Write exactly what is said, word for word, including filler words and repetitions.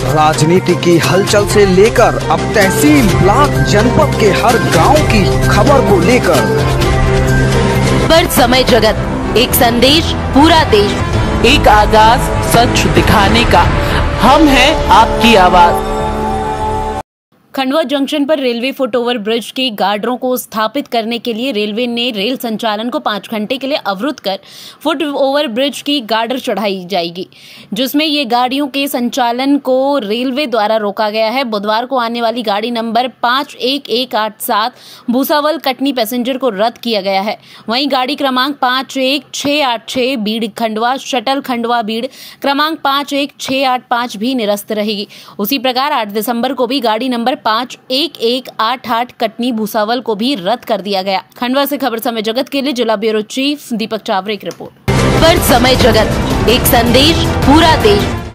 राजनीति की हलचल से लेकर अब तहसील, ब्लॉक, जनपद के हर गांव की खबर को लेकर पर समय जगत, एक संदेश पूरा देश, एक आगाज सच दिखाने का, हम हैं आपकी आवाज। खंडवा जंक्शन पर रेलवे फुट ओवर ब्रिज की गार्डरों को स्थापित करने के लिए रेलवे ने रेल संचालन को पाँच घंटे के लिए अवरुद्ध कर फुट ओवर ब्रिज की गार्डर चढ़ाई जाएगी, जिसमें ये गाड़ियों के संचालन को रेलवे द्वारा रोका गया है। बुधवार को आने वाली गाड़ी नंबर पाँच एक एक आठ सात भूसावल कटनी पैसेंजर को रद्द किया गया है। वहीं गाड़ी क्रमांक पाँच एक छः आठ छः बीड़ खंडवा शटल खंडवा बीड़ क्रमांक पाँच एक छः आठ पाँच भी निरस्त रहेगी। उसी प्रकार आठ दिसंबर को भी गाड़ी नंबर पाँच एक एक आठ आठ कटनी भूसावल को भी रद्द कर दिया गया। खंडवा से खबर समय जगत के लिए जिला ब्यूरो चीफ दीपक चावरे की रिपोर्ट। पर समय जगत, एक संदेश पूरा देश।